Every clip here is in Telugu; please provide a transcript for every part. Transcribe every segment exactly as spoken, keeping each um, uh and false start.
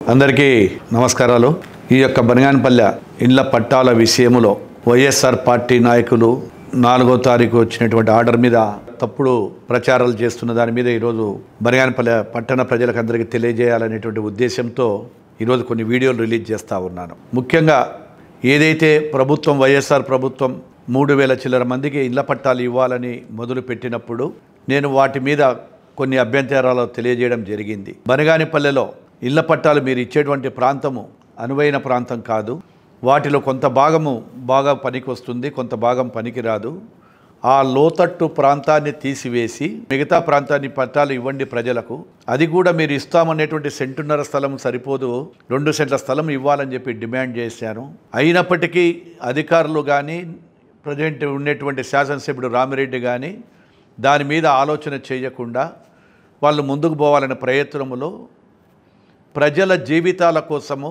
అందరికీ నమస్కారాలు। ఈ యొక్క బనగానపల్లె ఇండ్ల పట్టాల విషయంలో వైఎస్ఆర్ పార్టీ నాయకులు నాలుగో తారీఖు వచ్చినటువంటి ఆర్డర్ మీద తప్పుడు ప్రచారాలు చేస్తున్న దాని మీద ఈరోజు బనగానపల్లె పట్టణ ప్రజలకు అందరికీ తెలియజేయాలనేటువంటి ఉద్దేశంతో ఈరోజు కొన్ని వీడియోలు రిలీజ్ చేస్తూ ఉన్నాను। ముఖ్యంగా ఏదైతే ప్రభుత్వం వైఎస్ఆర్ ప్రభుత్వం మూడు వేల చిల్లర మందికి ఇళ్ల పట్టాలు ఇవ్వాలని మొదలు పెట్టినప్పుడు నేను వాటి మీద కొన్ని అభ్యంతరాలు తెలియజేయడం జరిగింది। బనగానపల్లెలో ఇళ్ల పట్టాలు మీరు ఇచ్చేటువంటి ప్రాంతము అనువైన ప్రాంతం కాదు, వాటిలో కొంత భాగము బాగా పనికి వస్తుంది, కొంత భాగం పనికి రాదు। ఆ లోతట్టు ప్రాంతాన్ని తీసివేసి మిగతా ప్రాంతాన్ని పట్టాలు ఇవ్వండి ప్రజలకు, అది కూడా మీరు ఇస్తామనేటువంటి సెంటున్నర స్థలం సరిపోదు, రెండు సెంట్ల స్థలం ఇవ్వాలని చెప్పి డిమాండ్ చేశాను। అయినప్పటికీ అధికారులు కానీ ప్రజెంట్ ఉండేటువంటి శాసనసభ్యుడు రామిరెడ్డి కానీ దాని మీద ఆలోచన చేయకుండా వాళ్ళు ముందుకు పోవాలనే ప్రయత్నంలో ప్రజల జీవితాల కోసము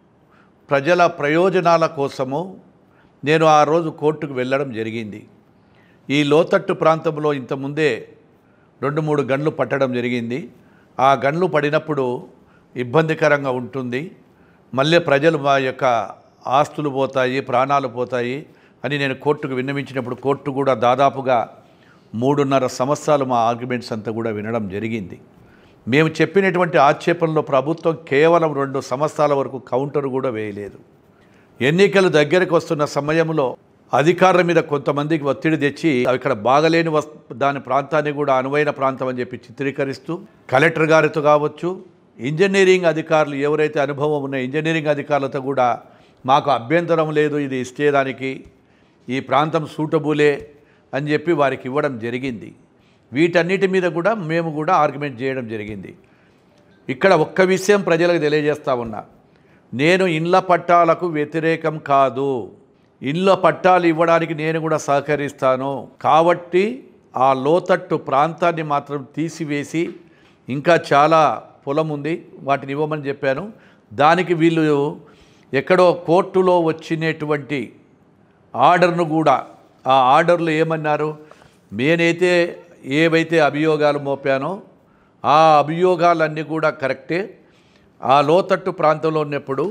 ప్రజల ప్రయోజనాల కోసము నేను ఆ రోజు కోర్టుకు వెళ్ళడం జరిగింది। ఈ లోతట్టు ప్రాంతంలో ఇంతకుముందే రెండు మూడు గన్లు పట్టడం జరిగింది। ఆ గన్లు పడినప్పుడు ఇబ్బందికరంగా ఉంటుంది, మళ్ళీ ప్రజలు మా యొక్క ఆస్తులు పోతాయి, ప్రాణాలు పోతాయి అని నేను కోర్టుకు విన్నవించినప్పుడు కోర్టు కూడా దాదాపుగా మూడున్నర సంవత్సరాలు మా ఆర్గ్యుమెంట్స్ అంతా కూడా వినడం జరిగింది। మేము చెప్పినటువంటి ఆక్షేపణలో ప్రభుత్వం కేవలం రెండు సంవత్సరాల వరకు కౌంటర్ కూడా వేయలేదు। ఎన్నికలు దగ్గరకు వస్తున్న సమయంలో అధికారుల మీద కొంతమందికి ఒత్తిడి తెచ్చి ఇక్కడ బాగలేని వస్ దాని ప్రాంతాన్ని కూడా అనువైన ప్రాంతం అని చెప్పి చిత్రీకరిస్తూ కలెక్టర్ గారితో కావచ్చు, ఇంజనీరింగ్ అధికారులు ఎవరైతే అనుభవం ఉన్న ఇంజనీరింగ్ అధికారులతో కూడా మాకు అభ్యంతరం లేదు, ఇది ఇచ్చేదానికి ఈ ప్రాంతం సూటబులే అని చెప్పి వారికి ఇవ్వడం జరిగింది। వీటన్నిటి మీద కూడా మేము కూడా ఆర్గ్యుమెంట్ చేయడం జరిగింది। ఇక్కడ ఒక్క విషయం ప్రజలకు తెలియజేస్తా ఉన్నా, నేను ఇండ్ల పట్టాలకు వ్యతిరేకం కాదు, ఇండ్ల పట్టాలు ఇవ్వడానికి నేను కూడా సహకరిస్తాను। కాబట్టి ఆ లోతట్టు ప్రాంతాన్ని మాత్రం తీసివేసి ఇంకా చాలా పొలం ఉంది వాటిని ఇవ్వమని చెప్పాను। దానికి వీళ్ళు ఎక్కడో కోర్టులో వచ్చినటువంటి ఆర్డర్ను కూడా ఆ ఆర్డర్లు ఏమన్నారు, నేనైతే ఏవైతే అభియోగాలు మోపానో ఆ అభియోగాలన్నీ కూడా కరెక్టే। ఆ లోతట్టు ప్రాంతంలో ఉన్నప్పుడు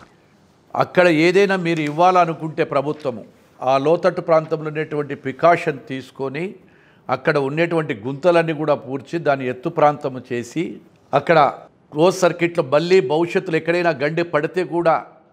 అక్కడ ఏదైనా మీరు ఇవ్వాలనుకుంటే ప్రభుత్వము ఆ లోతట్టు ప్రాంతంలో ఉన్నటువంటి ప్రికాషన్ తీసుకొని అక్కడ ఉండేటువంటి గుంతలన్నీ కూడా పూడ్చి దాన్ని ఎత్తు ప్రాంతము చేసి అక్కడ క్లోజ్ సర్కిట్లో మళ్ళీ భవిష్యత్తులో ఎక్కడైనా గండి పడితే కూడా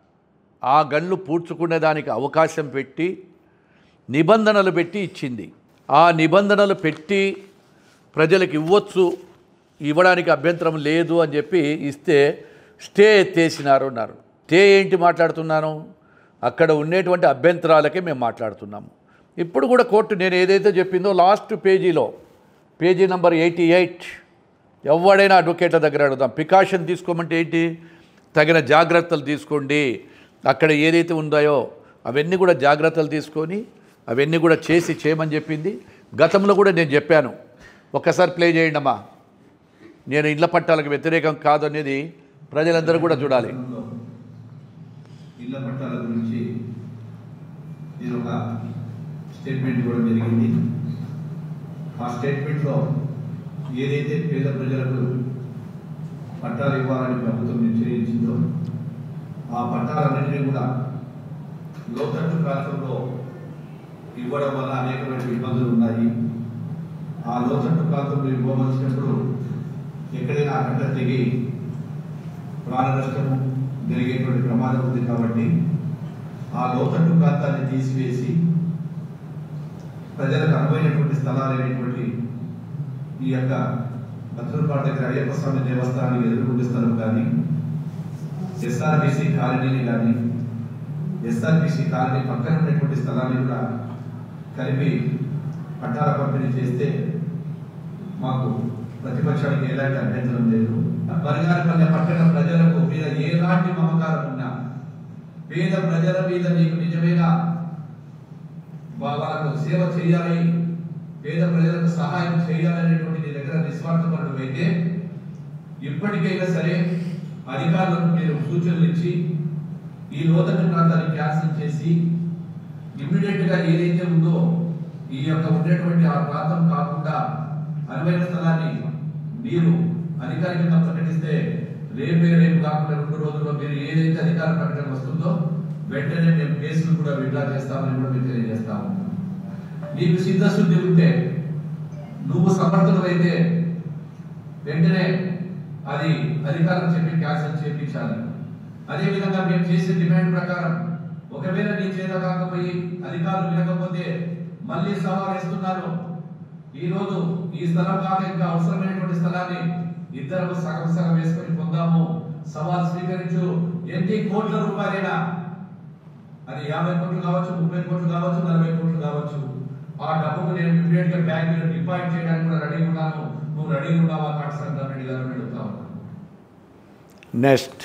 ఆ గండ్లు పూడ్చుకునే దానికి అవకాశం పెట్టి నిబంధనలు పెట్టి ఇచ్చింది। ఆ నిబంధనలు పెట్టి ప్రజలకు ఇవ్వచ్చు, ఇవ్వడానికి అభ్యంతరం లేదు అని చెప్పి ఇస్తే స్టే ఎత్తేసినారు అన్నారు। స్టే ఏంటి మాట్లాడుతున్నాను, అక్కడ ఉండేటువంటి అభ్యంతరాలకే మేము మాట్లాడుతున్నాము। ఇప్పుడు కూడా కోర్టు నేను ఏదైతే చెప్పిందో లాస్ట్ పేజీలో పేజీ నెంబర్ ఎయిటీ ఎయిట్ ఎవడైనా అడ్వకేట్ల దగ్గర అడుగుదాం, ప్రికాషన్ తీసుకోమంటే ఏంటి, తగిన జాగ్రత్తలు తీసుకోండి, అక్కడ ఏదైతే ఉందాయో అవన్నీ కూడా జాగ్రత్తలు తీసుకొని అవన్నీ కూడా చేసి చేయమని చెప్పింది। గతంలో కూడా నేను చెప్పాను, ఒక్కసారి ప్లే చేయండి అమ్మా, నేను ఇళ్ల పట్టాలకు వ్యతిరేకం కాదు అనేది ప్రజలందరూ కూడా చూడాలి। ఇళ్ల పట్టాల గురించి నేను ఒక స్టేట్మెంట్ ఇవ్వడం జరిగింది। ఆ స్టేట్మెంట్లో ఏదైతే పేద ప్రజలకు పట్టాలు ఇవ్వాలని ప్రభుత్వం నిశ్చయించిందో ఆ పట్టాలన్నింటినీ కూడా లోతట్టు ప్రాంతంలో ఇవ్వడం వల్ల అనేకమైన ఇబ్బందులు ఉన్నాయి। ఆ లోతట్టు ప్రాంతంలో ఇవ్వవలసినప్పుడు ఎక్కడైనా అడ్డ తెగి ప్రాణ నష్టము జరిగేటువంటి ప్రమాదం ఉంది కాబట్టి ఆ లోతట్టు ప్రాంతాన్ని తీసివేసి ప్రజలకు అనువైనటువంటి స్థలాలు అనేటువంటి ఈ యొక్క బతులపాట దగ్గర అయ్యప్ప స్వామి దేవస్థానానికి ఎదుర్కొండే స్థలం కానీ ఎస్ఆర్బీసీ కాలనీని కానీ ఎస్ఆర్బీసీ కాలనీ పక్కన ఉన్నటువంటి స్థలాన్ని కూడా కలిపి పట్టాల పంపిణీ చేస్తే మాకు ప్రతిపక్షానికి ఎలాంటి అభ్యంతరం లేదు। బనగానపల్లె పట్టణ ప్రజలకు మీద ఎలాంటి మమకారం ఉన్నా, పేద ప్రజల మీద నీకు నిజమైన వాళ్ళకు సేవ చేయాలి, పేద ప్రజలకు సహాయం చేయాలనేటువంటి నీ దగ్గర నిస్వార్థపరుడు అయితే ఇప్పటికైనా సరే అధికారులకు మీరు సూచనలు ఇచ్చి ఈ లోతట్టు ప్రాంతాన్ని క్యాన్సిల్ చేసి ఇమ్మీడియట్గా ఏదైతే ఉందో ఈ యొక్క ఉండేటువంటి ఆ ప్రాంతం కాకుండా అనువైన స్థలాన్ని మీరు అధికారికంగా ప్రకటిస్తే రేపే రేపు కాకుండా రెండు ఏదైతే అధికార ప్రకటన వస్తుందో వెంటనే మేము కేసులు కూడా విడ్రా చేస్తామని కూడా మేము తెలియజేస్తాము. నీకు సిద్ధశుద్ధి ఉంటే, నువ్వు సమర్థులైతే వెంటనే అది అధికారం చెప్పి క్యాన్సిల్ చేయించాలి. అదేవిధంగా మేము చేసే డిమాండ్ ప్రకారం ఒకవేళ నీ చేత కాకపోయి అధికారులు వినకపోతే మళ్ళీ సవాల్ వేస్తున్నారు. ఈ రోజు ఈ స్థలం కాక ఇంకా అవసరమైనటువంటి స్థలాన్ని ఇద్దరు సగం సగం వేసుకొని పొందాము, సవాల్ స్వీకరించు. ఎన్ని కోట్ల రూపాయలైనా, అది యాభై కోట్లు కావచ్చు, ముప్పై కోట్లు కావచ్చు, నలభై కోట్లు కావచ్చు, ఆ డబ్బుకు నేను ఇమీడియట్ గా బ్యాంకులో డిపాజిట్ చేయడానికి కూడా రెడీ ఉన్నాను. నువ్వు రెడీ ఉన్నావా కాటసాని రెడ్డి గారు అడుగుతా ఉన్నాను. నెక్స్ట్,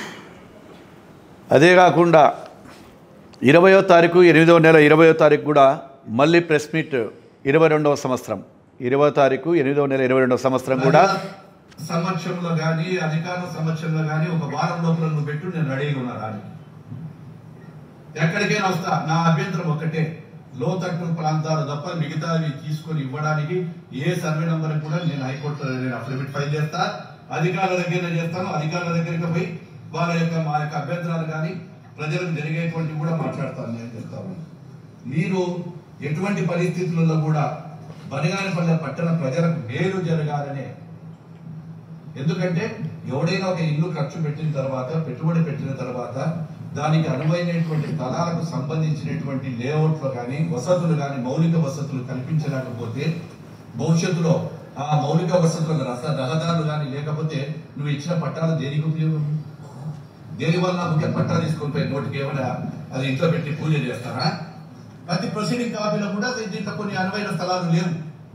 అదే కాకుండా ఇరవయో తారీఖు ఎనిమిదవ నెల ఇరవయో తారీఖు కూడా మళ్ళీ ప్రెస్ మీట్, ఇరవై రెండవ సంవత్సరం ఇరవై తారీఖు ఎనిమిదవ నెల ఇరవై రెండవ సంవత్సరం కూడా సమక్షంలో కానీ అధికారుల సమక్షంలో కానీ ఒక వారం లోపల నువ్వు పెట్టు, నేను రెడీగా ఉన్నా రాని. ఎక్కడికైనా వస్తా. నా అభ్యంతరం ఒక్కటే, లోతట్టు ప్రాంతాలు తప్ప మిగతావి తీసుకొని ఇవ్వడానికి ఏ సర్వే నెంబర్ కూడా నేను హైకోర్టులో నేను అఫిడవిట్ ఫైల్ చేస్తా. అధికారుల దగ్గర చేస్తాను. అధికారుల దగ్గరికి పోయి వాళ్ళ యొక్క మా యొక్క అభ్యంతరాలు కానీ ప్రజలకు జరిగేటువంటి కూడా మాట్లాడతాను. నేను చెప్తాను, మీరు ఎటువంటి పరిస్థితులలో కూడా బనగానపల్లె పట్టణ ప్రజలకు మేలు జరగాలనే. ఎందుకంటే ఎవడైనా ఒక ఇల్లు ఖర్చు పెట్టిన తర్వాత, పెట్టుబడి పెట్టిన తర్వాత దానికి అనువైనటువంటి స్థలాలకు సంబంధించినటువంటి లేఅవుట్లు కానీ వసతులు కానీ మౌలిక వసతులు కల్పించలేకపోతే భవిష్యత్తులో ఆ మౌలిక వసతులకు రస రహదారులు కానీ లేకపోతే నువ్వు ఇచ్చిన పట్టాలు దేనికి ఉపయోగం? దేనివల్ల ముఖ్య పట్టా తీసుకొని పోయి నోటికి ఏమైనా అది ఇంట్లో పెట్టి పూజ చేస్తారా? ప్రతి ప్రొసీడింగ్ కాపీలో కూడా దీంట్లో కొన్ని అనువైన స్థలాలు లేవు.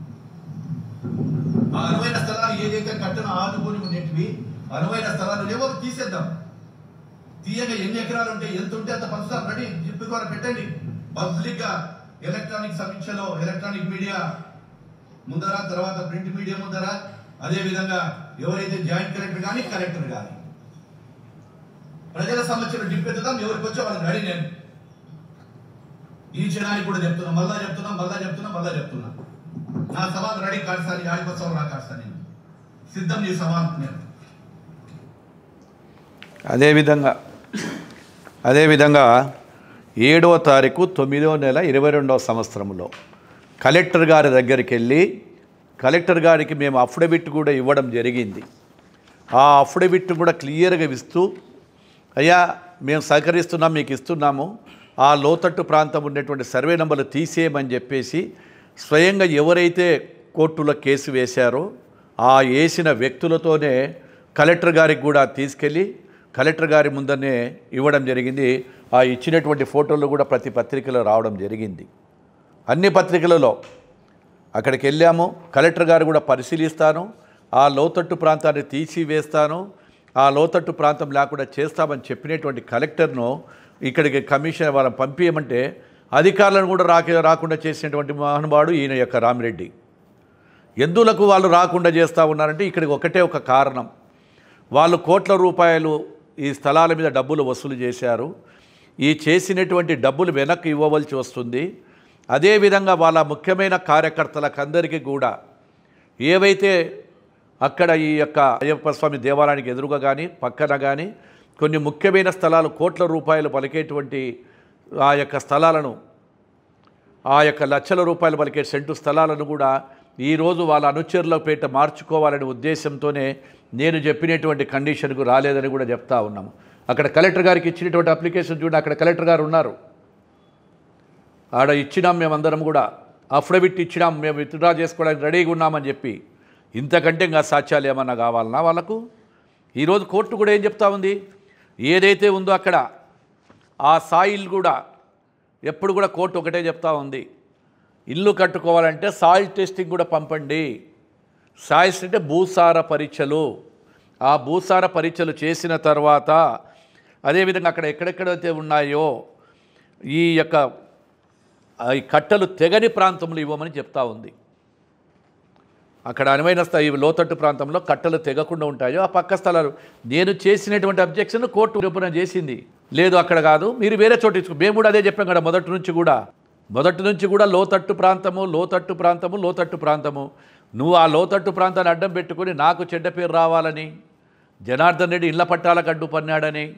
ఆ అనువైన స్థలాలు ఏదైతే కట్టను ఆదుకొని ఉండేటివి అనువైన స్థలాలు లేవో తీసేద్దాం. తీయగా ఎన్ని ఎకరాలు ఉంటే ఎంత ఉంటే అంత పంచుతాం. రెడీ జిప్పు ద్వారా పెట్టండి. పబ్లిక్ గా ఎలక్ట్రానిక్ సమీక్షలో ఎలక్ట్రానిక్ మీడియా ముందర, తర్వాత ప్రింట్ మీడియా ముందర, అదే విధంగా ఎవరైతే జాయింట్ కలెక్టర్ కానీ కలెక్టర్ కానీ ప్రజల సమస్యలు జిప్పెత్తుదాం. ఎవరికి వచ్చే వాళ్ళని రెడీ. నేను ఈ క్షణానికి కూడా చెప్తున్నా, మళ్ళా చెప్తున్నా మళ్ళా చెప్తున్నా మళ్ళా చెప్తున్నా నా సవాల్ రెడీ. కాడుస్తాను ఆడికొచ్చావు రా కాడుస్తాను, నేను సిద్ధం ఈ సవాల్. నేను అదేవిధంగా అదేవిధంగా ఏడవ తారీఖు తొమ్మిదవ నెల ఇరవై రెండవ సంవత్సరంలో కలెక్టర్ గారి దగ్గరికి వెళ్ళి కలెక్టర్ గారికి మేము అఫిడవిట్ కూడా ఇవ్వడం జరిగింది. ఆ అఫిడవిట్ కూడా క్లియర్గా ఇస్తూ, అయ్యా మేము సహకరిస్తున్నాం, మీకు ఇస్తున్నాము, ఆ లోతట్టు ప్రాంతం ఉన్నటువంటి సర్వే నెంబర్లు తీసేయమని చెప్పేసి స్వయంగా ఎవరైతే కోర్టులో కేసు వేశారో ఆ వేసిన వ్యక్తులతోనే కలెక్టర్ గారికి కూడా తీసుకెళ్ళి కలెక్టర్ గారి ముందనే ఇవ్వడం జరిగింది. ఆ ఇచ్చినటువంటి ఫోటోలు కూడా ప్రతి పత్రికలో రావడం జరిగింది. అన్ని పత్రికలలో అక్కడికి వెళ్ళాము. కలెక్టర్ గారు కూడా పరిశీలిస్తాను, ఆ లోతట్టు ప్రాంతాన్ని తీసివేస్తాను, ఆ లోతట్టు ప్రాంతం లేకుండా చేస్తామని చెప్పినటువంటి కలెక్టర్ను ఇక్కడికి కమిషన్ వాళ్ళని పంపించమంటే అధికారులను కూడా రాక రాకుండా చేసినటువంటి మహానుభావుడు ఈయన యొక్క రామిరెడ్డి. ఎందులకు వాళ్ళు రాకుండా చేస్తూ ఉన్నారంటే ఇక్కడికి ఒకటే ఒక కారణం, వాళ్ళు కోట్ల రూపాయలు ఈ స్థలాల మీద డబ్బులు వసూలు చేశారు. ఈ చేసినటువంటి డబ్బులు వెనక్కి ఇవ్వవలసి వస్తుంది. అదేవిధంగా వాళ్ళ ముఖ్యమైన కార్యకర్తలకు అందరికీ కూడా ఏవైతే అక్కడ ఈ యొక్క అయ్యప్ప స్వామి దేవాలయానికి ఎదురుగా కానీ పక్కన కానీ కొన్ని ముఖ్యమైన స్థలాలు కోట్ల రూపాయలు పలికేటువంటి ఆ యొక్క స్థలాలను, ఆ యొక్క లక్షల రూపాయలు పలికే సెంటు స్థలాలను కూడా ఈరోజు వాళ్ళ అనుచరుల పేట మార్చుకోవాలనే ఉద్దేశంతోనే నేను చెప్పినటువంటి కండిషన్కు రాలేదని కూడా చెప్తా ఉన్నాము. అక్కడ కలెక్టర్ గారికి ఇచ్చినటువంటి అప్లికేషన్ చూడండి, అక్కడ కలెక్టర్ గారు ఉన్నారు. ఆడ ఇచ్చినాం, మేమందరం కూడా అఫిడవిట్ ఇచ్చినాం, మేము విత్డ్రా చేసుకోవడానికి రెడీగా ఉన్నామని చెప్పి. ఇంతకంటే ఇంకా సాక్ష్యాలు ఏమన్నా కావాలన్నా వాళ్ళకు? ఈరోజు కోర్టు కూడా ఏం చెప్తా ఉంది, ఏదైతే ఉందో అక్కడ ఆ సాయిల్ కూడా ఎప్పుడు కూడా కోర్టు ఒకటే చెప్తా ఉంది, ఇల్లు కట్టుకోవాలంటే సాయిల్ టెస్టింగ్ కూడా పంపండి. సాయిల్స్ అంటే భూసార పరీక్షలు. ఆ భూసార పరీక్షలు చేసిన తర్వాత అదేవిధంగా అక్కడ ఎక్కడెక్కడైతే ఉన్నాయో ఈ యొక్క ఈ కట్టలు తెగని ప్రాంతంలో ఇవ్వమని చెప్తా ఉంది. అక్కడ అనువైన స్థాయి లోతట్టు ప్రాంతంలో కట్టలు తెగకుండా ఉంటాయో ఆ పక్క స్థలాలు. నేను చేసినటువంటి అబ్జెక్షన్ కోర్టు రూపణ చేసింది, లేదు అక్కడ కాదు, మీరు వేరే చోటు ఇచ్చుకో. మేము కూడా అదే చెప్పాం కదా మొదటి నుంచి కూడా మొదటి నుంచి కూడా లోతట్టు ప్రాంతము లోతట్టు ప్రాంతము లోతట్టు ప్రాంతము. నువ్వు ఆ లోతట్టు ప్రాంతాన్ని అడ్డం పెట్టుకుని నాకు చెడ్డ పేరు రావాలని, జనార్దన్ రెడ్డి ఇళ్ల పట్టాలకు అడ్డు పన్నాడని,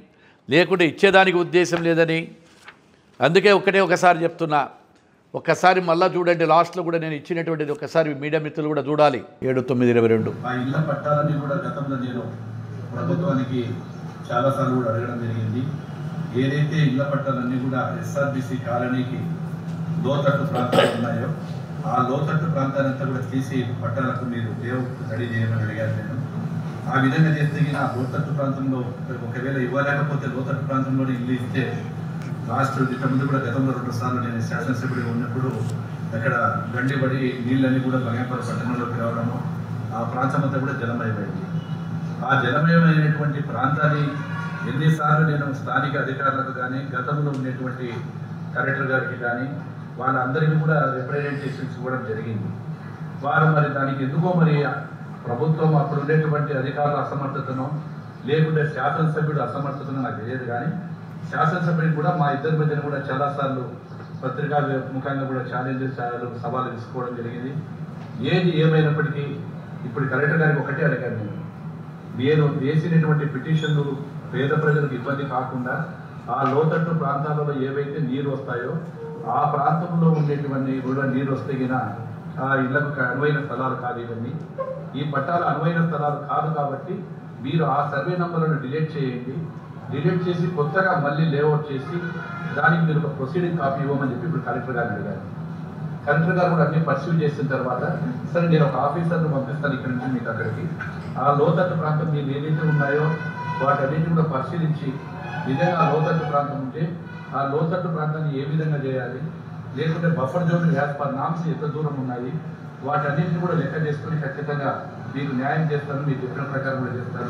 లేకుంటే ఇచ్చేదానికి ఉద్దేశం లేదని. అందుకే ఒకటే ఒకసారి చెప్తున్నా, ఒక్కసారి మళ్ళీ చూడండి, లాస్ట్లో కూడా నేను ఇచ్చినటువంటిది ఒకసారి మీడియా మిత్రులు కూడా చూడాలి. ఏడు తొమ్మిది ఇరవై రెండు ఆ ఇళ్ల పట్టాలని కూడా గతంలో నేను ప్రభుత్వానికి చాలాసార్లు కూడా అడగడం జరిగింది. ఏదైతే ఇళ్ల పట్టాలన్నీ కూడా ఎస్ఆర్బిసి కాలనీకి లోతట్టు ప్రాంతాలు ఉన్నాయో ఆ లోతట్టు ప్రాంతాలంతా కూడా తీసి పట్టాలకు మీరు దేవు రెడీ చేయమని అడిగాను నేను. ఆ విధంగా చేస్తే ఆ లోతట్టు ప్రాంతంలో ఒకవేళ ఇవ్వలేకపోతే లోతట్టు ప్రాంతంలోనే ఇల్లు ఇస్తే లాస్ట్ ఇంతకుముందు కూడా గతంలో రెండు సార్లు నేను శాసనసభ్యుడిగా ఉన్నప్పుడు అక్కడ గండిపడి నీళ్ళన్నీ కూడా బనగానపల్లి పట్టణంలోకి రావడము, ఆ ప్రాంతం అంతా కూడా జలమయమైంది. ఆ జలమయమైనటువంటి ప్రాంతాన్ని ఎన్నిసార్లు నేను స్థానిక అధికారులకు కానీ గతంలో ఉన్నటువంటి కలెక్టర్ గారికి కానీ వాళ్ళందరికీ కూడా రిప్రజెంటేషన్స్ ఇవ్వడం జరిగింది. వారు మరి దానికి ఎందుకో మరి ప్రభుత్వం అప్పుడు ఉండేటువంటి అధికారుల అసమర్థతను లేకుంటే శాసనసభ్యుడు అసమర్థతను నాకు తెలియదు, కానీ శాసనసభ్యుడికి కూడా మా ఇద్దరి మధ్యన కూడా చాలాసార్లు పత్రికా ముఖంగా కూడా ఛాలెంజెస్ సవాలు తీసుకోవడం జరిగింది. ఏది ఏమైనప్పటికీ ఇప్పుడు కలెక్టర్ గారికి ఒకటే అడిగాను నేను, నేను వేసినటువంటి పిటిషన్లు పేద ప్రజలకు ఇబ్బంది కాకుండా ఆ లోతట్టు ప్రాంతాలలో ఏవైతే నీరు వస్తాయో ఆ ప్రాంతంలో ఉండేటువంటి కూడా నీరు వస్తే గినా ఆ ఇళ్లకు అనువైన స్థలాలు కాదు ఇవన్నీ. ఈ పట్టాలు అనువైన స్థలాలు కాదు కాబట్టి మీరు ఆ సర్వే నంబర్లను డిలీట్ చేయండి, డిలీట్ చేసి కొత్తగా మళ్ళీ లేఅవుట్ చేసి దానికి మీరు ఒక ప్రొసీడింగ్ కాపీ ఇవ్వమని చెప్పి ఇప్పుడు కలెక్టర్ గారిని అడిగారు. కలెక్టర్ గారు కూడా అన్ని పర్సీవ్ చేసిన తర్వాత సరే నేను ఒక ఆఫీసర్ను పంపిస్తాను ఇక్కడ నుంచి మీకు అక్కడికి, ఆ లోతట్టు ప్రాంతం మీరు ఏదైతే ఉన్నాయో వాటన్నిటిని కూడా పరిశీలించి నిజంగా ఆ లోతట్టు ప్రాంతం ఉంటే ఆ లోతట్టు ప్రాంతాన్ని ఏ విధంగా చేయాలి, లేకుంటే buffer zone as per norms ఎంత దూరం ఉన్నాయి, వాటన్నింటిని కూడా లెక్క చేసుకుని ఖచ్చితంగా మీకు న్యాయం చేస్తాను, మీకు చెప్పిన ప్రకారం కూడా చేస్తాను.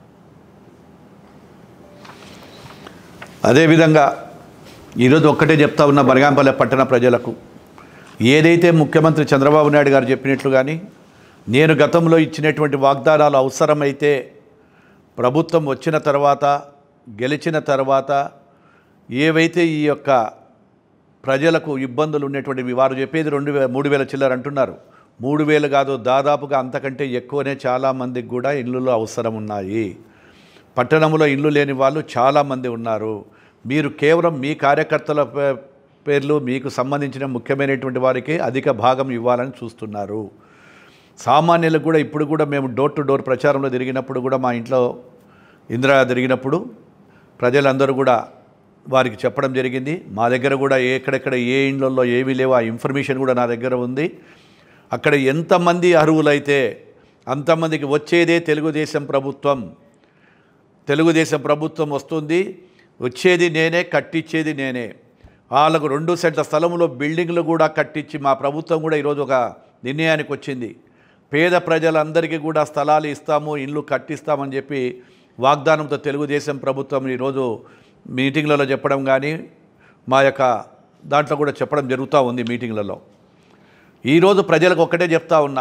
అదేవిధంగా ఈరోజు ఒక్కటే చెప్తా ఉన్న బనగానపల్లి పట్టణ ప్రజలకు, ఏదైతే ముఖ్యమంత్రి చంద్రబాబు నాయుడు గారు చెప్పినట్లు కానీ నేను గతంలో ఇచ్చినటువంటి వాగ్దానాలు అవసరమైతే ప్రభుత్వం వచ్చిన తర్వాత గెలిచిన తర్వాత ఏవైతే ఈ యొక్క ప్రజలకు ఇబ్బందులు ఉన్నటువంటివి వారు చెప్పేది రెండు వే మూడు వేల చిల్లర అంటున్నారు, మూడు వేలు కాదు దాదాపుగా అంతకంటే ఎక్కువనే చాలామందికి కూడా ఇళ్ళు అవసరం ఉన్నాయి. పట్టణంలో ఇల్లు లేని వాళ్ళు చాలామంది ఉన్నారు. మీరు కేవలం మీ కార్యకర్తల పేర్లు మీకు సంబంధించిన ముఖ్యమైనటువంటి వారికి అధిక భాగం ఇవ్వాలని చూస్తున్నారు. సామాన్యులకు కూడా ఇప్పుడు కూడా మేము డోర్ టు డోర్ ప్రచారంలో తిరిగినప్పుడు కూడా మా ఇంట్లో ఇందిరా తిరిగినప్పుడు ప్రజలందరూ కూడా వారికి చెప్పడం జరిగింది. మా దగ్గర కూడా ఎక్కడెక్కడ ఏ ఇండ్లలో ఏవి లేవో ఆ ఇన్ఫర్మేషన్ కూడా నా దగ్గర ఉంది. అక్కడ ఎంతమంది అర్హులైతే అంతమందికి వచ్చేదే తెలుగుదేశం ప్రభుత్వం. తెలుగుదేశం ప్రభుత్వం వస్తుంది, వచ్చేది నేనే, కట్టించేది నేనే. వాళ్ళకు రెండు సెంట్ల స్థలంలో బిల్డింగ్లు కూడా కట్టించి మా ప్రభుత్వం కూడా ఈరోజు ఒక నిర్ణయానికి వచ్చింది. పేద ప్రజలందరికీ కూడా స్థలాలు ఇస్తాము, ఇల్లు కట్టిస్తామని చెప్పి వాగ్దానంతో తెలుగుదేశం ప్రభుత్వం ఈరోజు మీటింగ్లలో చెప్పడం కానీ మా యొక్క దాంట్లో కూడా చెప్పడం జరుగుతూ ఉంది మీటింగ్లలో. ఈరోజు ప్రజలకు ఒక్కటే చెప్తా ఉన్నా,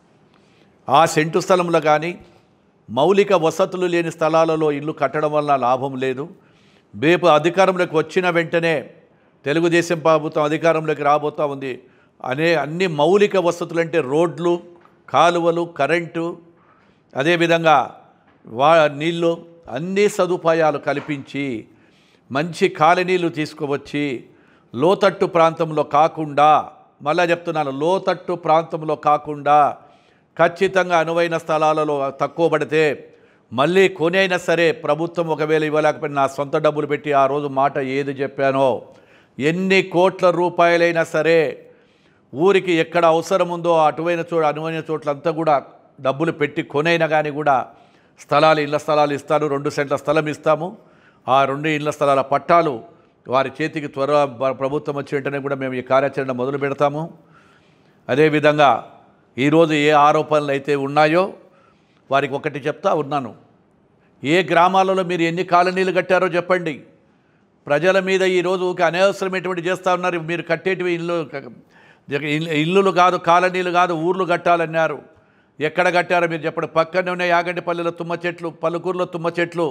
ఆ సెంటు స్థలంలో కానీ మౌలిక వసతులు లేని స్థలాలలో ఇల్లు కట్టడం వల్ల లాభం లేదు. రేపు అధికారంలోకి వచ్చిన వెంటనే తెలుగుదేశం ప్రభుత్వం అధికారంలోకి రాబోతూ ఉంది అనే అన్ని మౌలిక వసతులు అంటే రోడ్లు, కాలువలు, కరెంటు, అదేవిధంగా వా నీళ్ళు అన్ని సదుపాయాలు కల్పించి మంచి కాలనీలు తీసుకువచ్చి లోతట్టు ప్రాంతంలో కాకుండా, మళ్ళా చెప్తున్నాను, లోతట్టు ప్రాంతంలో కాకుండా ఖచ్చితంగా అనువైన స్థలాలలో తక్కువ పడితే మళ్ళీ కొనైనా సరే ప్రభుత్వం ఒకవేళ ఇవ్వలేకపోయినా నా సొంత డబ్బులు పెట్టి ఆ రోజు మాట ఏది చెప్పానో ఎన్ని కోట్ల రూపాయలైనా సరే ఊరికి ఎక్కడ అవసరం ఉందో అటువైన చోట అనువైన చోట్లంతా కూడా డబ్బులు పెట్టి కొనైనా కానీ కూడా స్థలాలు ఇళ్ల స్థలాలు ఇస్తాను. రెండు సెంట్ల స్థలం ఇస్తాము. ఆ రెండు ఇళ్ల స్థలాల పట్టాలు వారి చేతికి త్వర ప్రభుత్వం వచ్చి వెంటనే కూడా మేము ఈ కార్యాచరణ మొదలు పెడతాము. అదేవిధంగా ఈరోజు ఏ ఆరోపణలు అయితే ఉన్నాయో వారికి ఒకటి చెప్తా ఉన్నాను, ఏ గ్రామాలలో మీరు ఎన్ని కాలనీలు కట్టారో చెప్పండి. ప్రజల మీద ఈరోజు అనవసరమైనటువంటి చేస్తూ ఉన్నారు. మీరు కట్టేటివి ఇల్లు ఇల్లులు కాదు, కాలనీలు కాదు, ఊర్లు కట్టాలన్నారు. ఎక్కడ కట్టారో మీరు చెప్పండి. పక్కనే ఉన్న యాగంటిపల్లిలో తుమ్మ చెట్లు, పలుకూరులో తుమ్మ చెట్లు,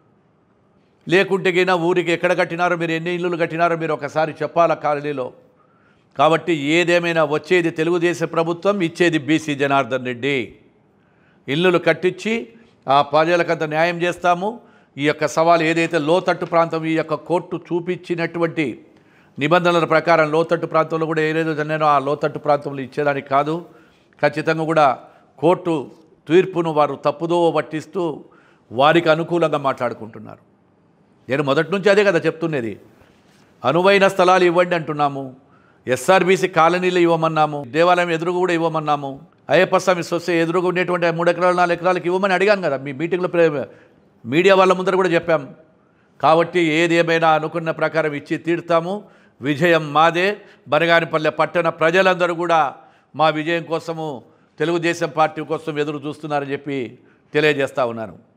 లేకుంటే గినా ఊరికి ఎక్కడ కట్టినారో మీరు ఎన్ని ఇల్లులు కట్టినారో మీరు ఒకసారి చెప్పాలా కాలనీలో. కాబట్టి ఏదేమైనా వచ్చేది తెలుగుదేశం ప్రభుత్వం, ఇచ్చేది బీసీ జనార్దన్ రెడ్డి. ఇల్లులు కట్టించి ఆ ప్రజలకంత న్యాయం చేస్తాము. ఈ యొక్క సవాల్ ఏదైతే లోతట్టు ప్రాంతం ఈ యొక్క కోర్టు చూపించినటువంటి నిబంధనల ప్రకారం లోతట్టు ప్రాంతంలో కూడా ఏదేదో జరిగినానో ఆ లోతట్టు ప్రాంతంలో ఇచ్చేదానికి కాదు, ఖచ్చితంగా కూడా కోర్టు తీర్పును వారు తప్పుదో పట్టిస్తూ వారికి అనుకూలంగా మాట్లాడుకుంటున్నారు. నేను మొదటి నుంచి అదే కదా చెప్తున్నది. అనువైన స్థలాలు ఇవ్వండి అంటున్నాము, ఎస్ఆర్బీసీ కాలనీలు ఇవ్వమన్నాము, దేవాలయం ఎదురుగా కూడా ఇవ్వమన్నాము, అయ్యప్ప స్వామి సొసై ఎదురుగా ఉండేటువంటి మూడు ఎకరాలు నాలుగు ఎకరాలకు ఇవ్వమని అడిగాను కదా మీ మీటింగ్లో, మీడియా వాళ్ళ ముందర కూడా చెప్పాం. కాబట్టి ఏది ఏమైనా అనుకున్న ప్రకారం ఇచ్చి తీరుతాము. విజయం మాదే. బనగానపల్లె పట్టణ ప్రజలందరూ కూడా మా విజయం కోసము తెలుగుదేశం పార్టీ కోసం ఎదురు చూస్తున్నారని చెప్పి తెలియజేస్తా ఉన్నాను.